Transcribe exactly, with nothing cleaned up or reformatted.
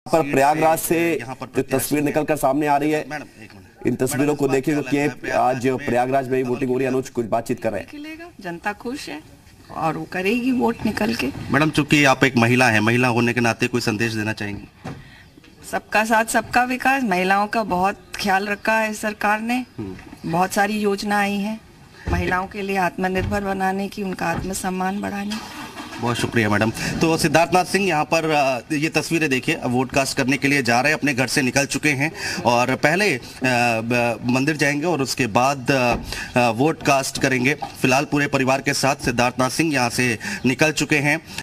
पर प्रयागराज से जो तस्वीर निकलकर सामने आ रही है, इन तस्वीरों को देखिए कि आज प्रयागराज में वोटिंग हो रही है। अनुज कुछ बातचीत कर रहे हैं। जनता खुश है और वो करेगी वोट निकल के। मैडम, चूंकि आप एक महिला हैं, महिला होने के नाते कोई संदेश देना चाहेंगी? सबका साथ सबका विकास, महिलाओं का बहुत ख्याल रखा है सरकार ने। बहुत सारी योजना आई है महिलाओं के लिए आत्मनिर्भर बनाने की, उनका आत्मसम्मान बढ़ाने की। बहुत शुक्रिया मैडम। तो सिद्धार्थनाथ सिंह यहाँ पर ये तस्वीरें देखिए, वोट कास्ट करने के लिए जा रहे हैं, अपने घर से निकल चुके हैं और पहले मंदिर जाएंगे और उसके बाद वोट कास्ट करेंगे। फिलहाल पूरे परिवार के साथ सिद्धार्थनाथ सिंह यहाँ से निकल चुके हैं।